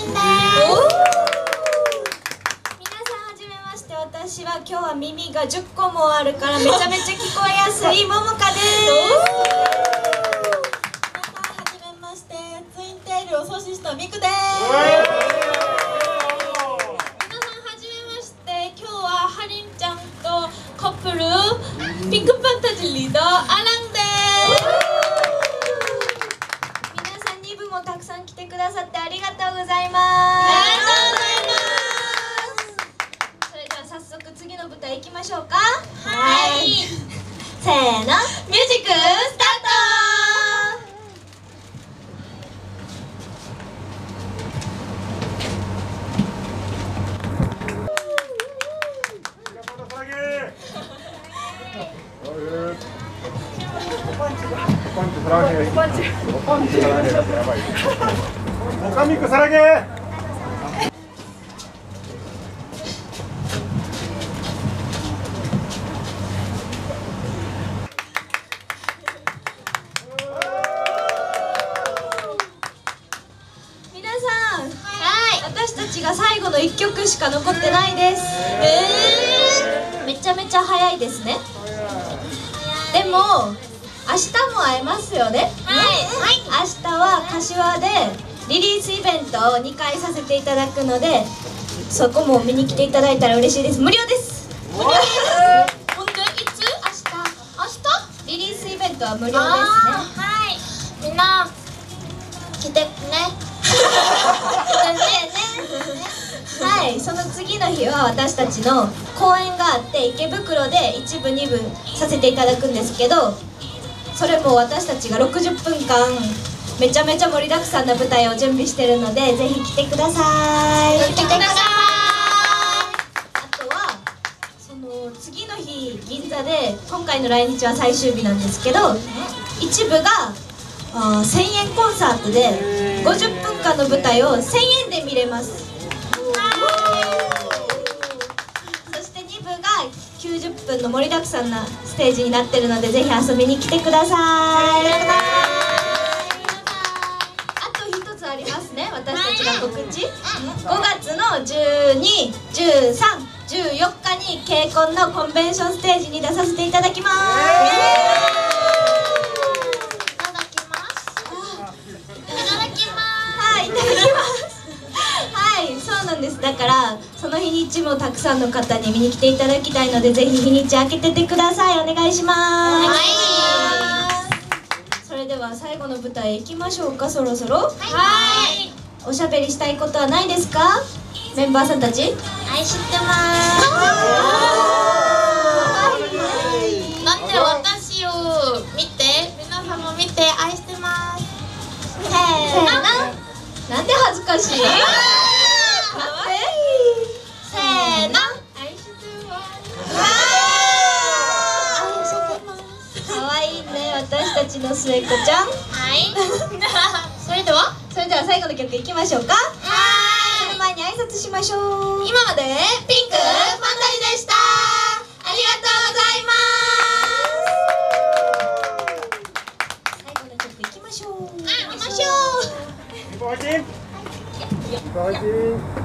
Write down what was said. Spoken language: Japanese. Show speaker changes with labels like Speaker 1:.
Speaker 1: です。皆さんはじめまして。私は今日は耳が10個もあるからめちゃめちゃ聞こえやすいももかです。
Speaker 2: 皆さんはじめまして。ツインテールを阻止したミクです。皆さん
Speaker 1: はじめまして。今日ははりんちゃんとカップルピンクパンタジーリーダーアランです。皆さん2部もたくさん来てくださってありがとうございます。ありがとうございます。それでは早速次の舞台行きましょうか。はい。せーの、ミュージックスタート。
Speaker 3: おかみくさらげ。
Speaker 1: 皆さん、私たちが最後の1曲しか残ってないです。めちゃめちゃ早いですね。でも明日も会えますよね。明日は柏でリリースイベントを2回させていただくので、そこも見に来ていただいたら嬉しいです。無料です。無料です。ほんでいつ？明日リリースイベントは無料ですね。
Speaker 2: みんな来てね。
Speaker 1: はい、その次の日は私たちの公演があって池袋で1部2部させていただくんですけど、それも私たちが60分間めちゃめちゃ盛りだくさんな舞台を準備してるので、ぜひ来てください。
Speaker 2: 来てください。
Speaker 1: あとはその次の日銀座で、今回の来日は最終日なんですけど、一部が1000円コンサートで50分間の舞台を1000円で見れます。そして2部が90分の盛りだくさんなステージになってるので、ぜひ遊びに来てください。あと一つありますね、私たちが告知。5月の12、13、14日に KCON のコンベンションステージに出させていただきます。そうなんです。だからその日にちもたくさんの方に見に来ていただきたいので、ぜひ日にち開けててください。お願いします。それでは最後の舞台行きましょうか。そろそろおしゃべりしたいことはないですか、メンバーさんたち。
Speaker 2: 愛してます。なんで私を見て、皆さんも見て、愛してます。
Speaker 1: せーの。なんで恥ずかしい？せーの。愛してます。かわいいね、私たちの末子ちゃん。それでは最後の曲いきましょうか。その前に挨拶しましょう。今までピンクファンタジーでした。ありがとうございます。最後の曲いきましょう。
Speaker 3: いい